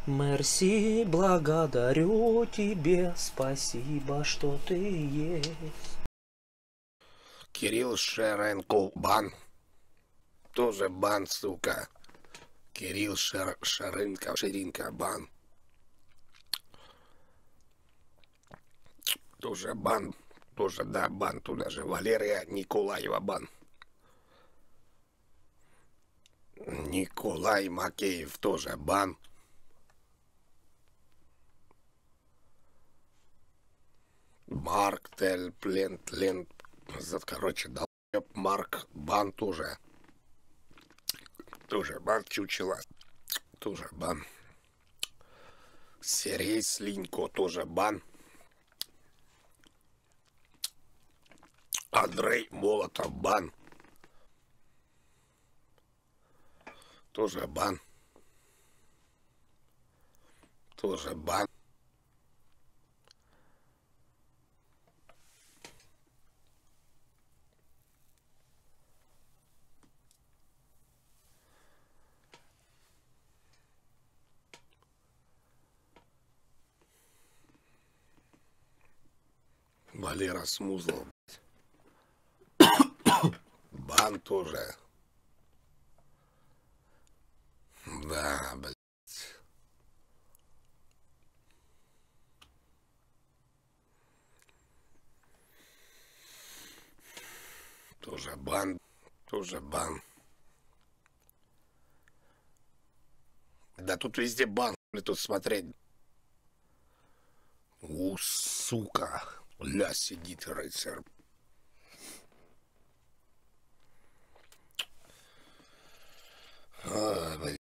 Мерси, благодарю тебе, спасибо, что ты есть. Кирилл Шеренко бан. Тоже бан, сука. Кирилл Ширинка бан. Тоже бан. Тоже, да, бан туда же. Валерия Николаева бан. Николай Макеев тоже бан. Марк Тельплент. Короче, долбёб Марк бан тоже. Тоже бан чучела. Тоже бан. Сергей Слинько тоже бан. Андрей Молотов бан. Тоже бан. Тоже бан. Валера Смузлов. Бан тоже. Да, блядь. Тоже бан. Тоже бан. Да тут везде бан. Тут смотреть. Сука. Ля, сидит рыцарь. Блядь.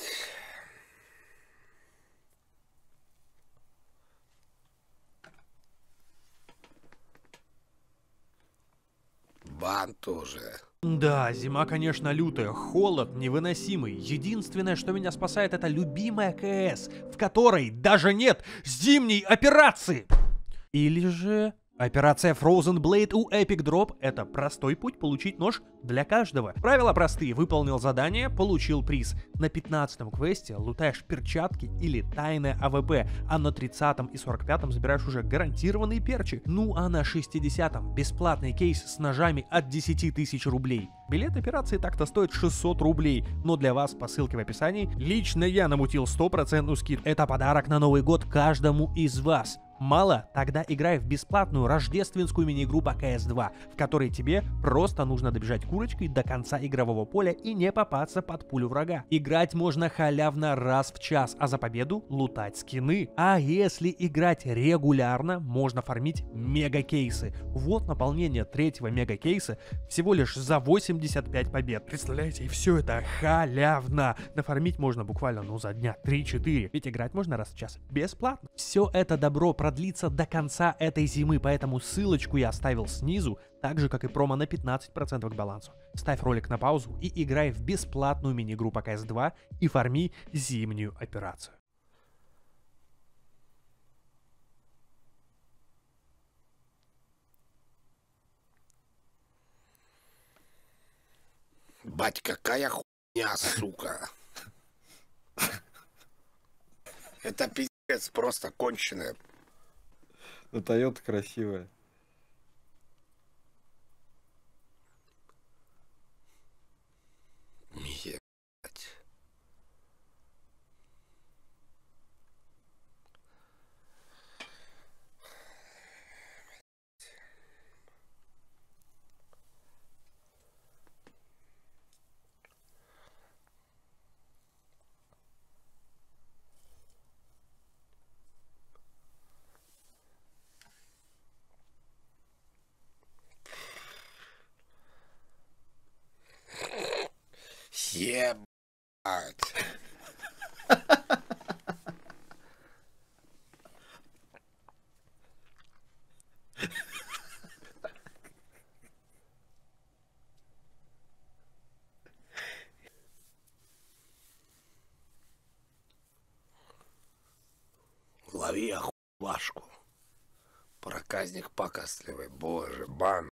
Бан тоже. Да, зима, конечно, лютая, холод невыносимый. Единственное, что меня спасает, это любимая КС, в которой даже нет зимней операции. Или же операция Frozen Blade у Epic Drop — это простой путь получить нож для каждого. Правила простые: выполнил задание, получил приз. На 15-м квесте лутаешь перчатки или тайное АВП, а на 30-м и 45-м забираешь уже гарантированный перчик. Ну а на 60-м бесплатный кейс с ножами от 10 тысяч рублей. Билет операции так-то стоит 600 рублей, но для вас по ссылке в описании лично я намутил 100% скидку. Это подарок на Новый год каждому из вас. Мало? Тогда играй в бесплатную рождественскую мини-игру по CS2, в которой тебе просто нужно добежать курочкой до конца игрового поля и не попасться под пулю врага. Играть можно халявно раз в час, а за победу лутать скины. А если играть регулярно, можно фармить мега-кейсы. Вот наполнение третьего мега-кейса всего лишь за 85 побед. Представляете, и все это халявно. Нафармить можно буквально, за дня 3-4. Ведь играть можно раз в час бесплатно. Все это добро продлится до конца этой зимы, поэтому ссылочку я оставил снизу, так же как и промо на 15% к балансу. Ставь ролик на паузу и играй в бесплатную мини-игру по CS2 и фарми зимнюю операцию. Бать, какая хуйня, сука. Это пиздец просто конченая. Ну, Тойота красивая. Ебать. Ебать. Лови охуевашку. Проказник пакостливый. Боже, бан.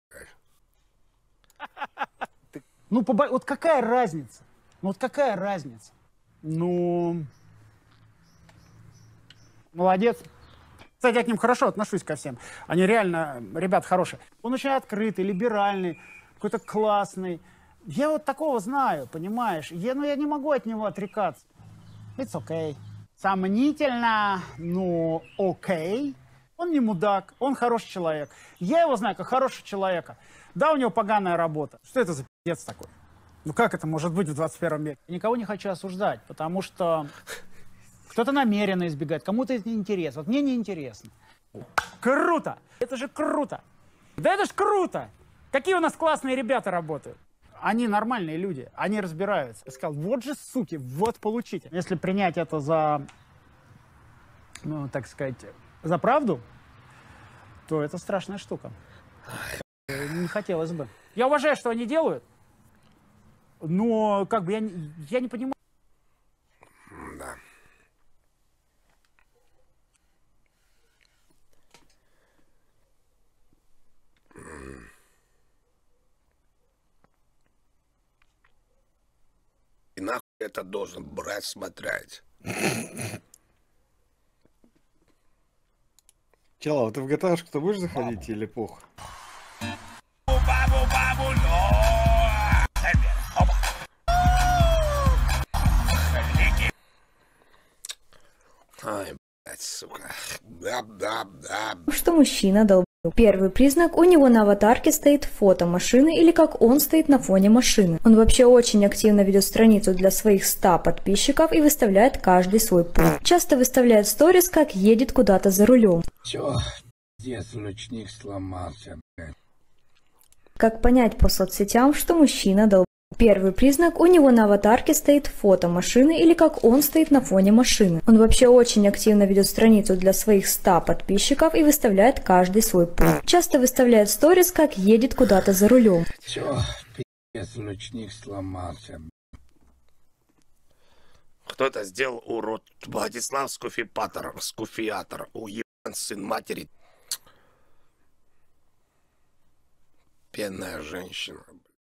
Ну, вот какая разница? Ну, вот какая разница? Ну, Молодец. Кстати, я к ним хорошо отношусь ко всем. Они реально, ребят, хорошие. Он очень открытый, либеральный, какой-то классный. Я вот такого знаю, понимаешь? Я не могу от него отрекаться. It's okay. Сомнительно, но окей. Он не мудак, он хороший человек. Я его знаю как хорошего человека. Да, у него поганая работа. Что это за пиздец такой? Ну как это может быть в 21 веке? Никого не хочу осуждать, потому что кто-то намеренно избегает, кому-то это неинтересно. Вот мне неинтересно. Круто! Это же круто! Да это ж круто! Какие у нас классные ребята работают. Они нормальные люди, они разбираются. Я сказал, вот же суки, вот получите. Если принять это за, ну, так сказать, за правду, то это страшная штука. Не хотелось бы. Я уважаю, что они делают, но как бы я не понимаю. Да. И нахуй это должен брать смотреть? Чела, ты в GTA-шку-то будешь заходить или пох? Ай, блядь, сука. Да. Что мужчина долб***. Первый признак, у него на аватарке стоит фото машины или как он стоит на фоне машины. Он вообще очень активно ведет страницу для своих 100 подписчиков и выставляет каждый свой путь. Часто выставляет сторис, как едет куда-то за рулем. Чё? Здесь ручник сломался, блядь. Как понять по соцсетям, что мужчина долб***. Первый признак, у него на аватарке стоит фото машины или как он стоит на фоне машины. Он вообще очень активно ведет страницу для своих 100 подписчиков и выставляет каждый свой путь. Часто выставляет сторис, как едет куда-то за рулем. Чё? Пиздец, ручник сломался. Кто-то сделал урод. Владислав Скуфиатор. Уебан сын матери. Пенная женщина.